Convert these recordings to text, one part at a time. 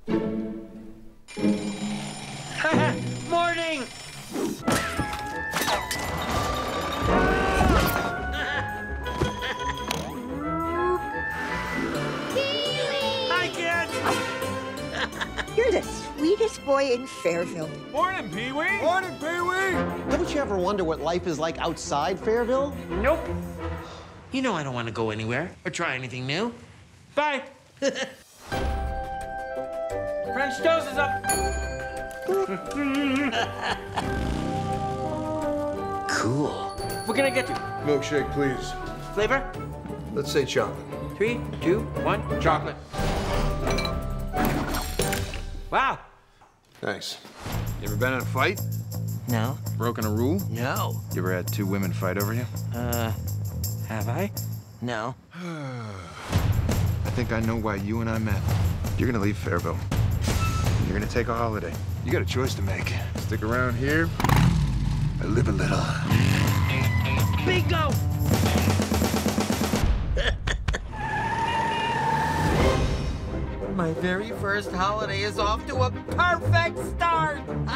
Morning! Hi, kids! You're the sweetest boy in Fairville. Morning, Pee-wee. Morning, Pee-wee. Don't you ever wonder what life is like outside Fairville? Nope. You know I don't want to go anywhere or try anything new. Bye. French toast is up. Cool. What can I get you? Milkshake, please. Flavor? Let's say chocolate. 3, 2, 1, chocolate. Wow. Thanks. You ever been in a fight? No. Broken a rule? No. You ever had two women fight over you? Have I? No. I think I know why you and I met. You're gonna leave Fairville. You're gonna take a holiday. You got a choice to make. Stick around here or live a little. Bingo! My very first holiday is off to a perfect start!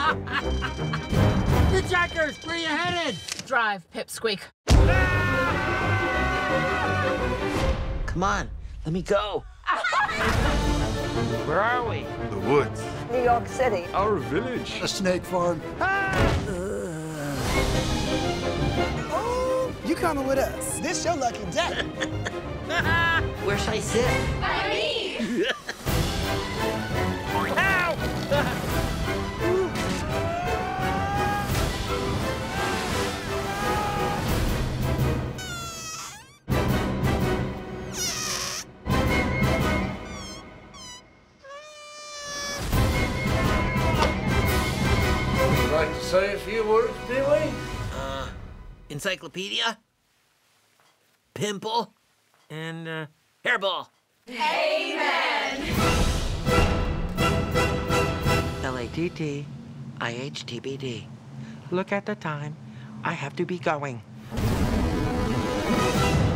The Jackers, where you headed? Drive, Pipsqueak. Come on, let me go. Where are we? The woods. New York City. Our village. A snake farm. Oh, you coming with us. This your lucky day. Where should I sit? By me! Like to say a few words, Pee-wee? Encyclopedia? Pimple? And, hairball. LATTIHTBD. Look at the time. I have to be going.